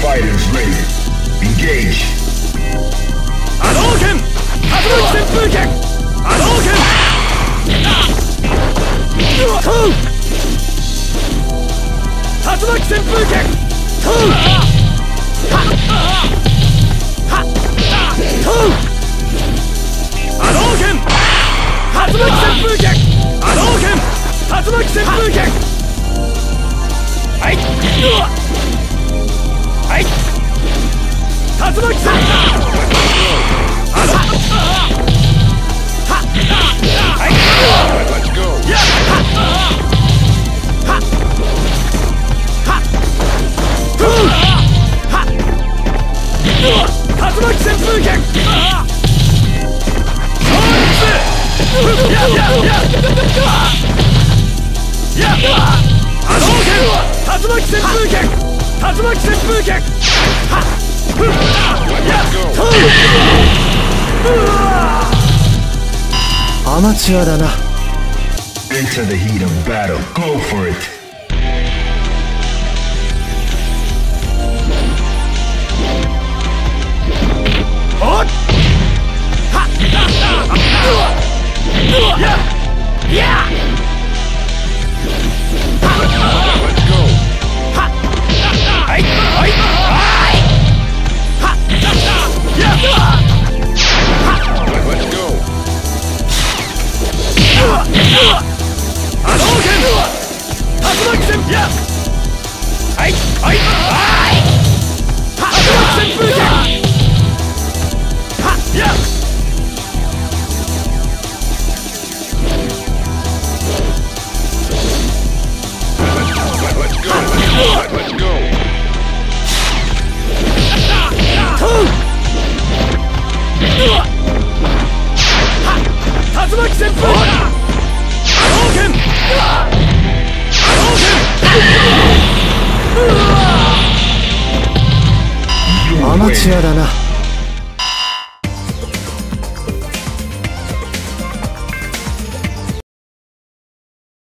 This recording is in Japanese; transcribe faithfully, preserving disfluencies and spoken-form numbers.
fighters ready. Engage. 波動拳竜巻旋風拳波動拳トゥ竜巻旋風拳トゥははトゥ波動拳竜巻旋風拳波動拳竜巻旋風拳はいはい竜巻旋風あのははいやはははふうは竜巻旋風拳やややや波動拳竜巻旋風拳竜巻旋風拳はっふっやっとアマチュアだな。 Into the heat of battle. Go for it. Hot! Ha! Yeah! Yeah! Let's go! Ha! Hey! Hey! Hey! Ha! Yeah! Let's go!波動拳竜巻旋風やはいはいはい竜巻旋風拳はっやLet's go! Let's go! Two! 竜巻旋風波動拳波動拳アマチュアだな。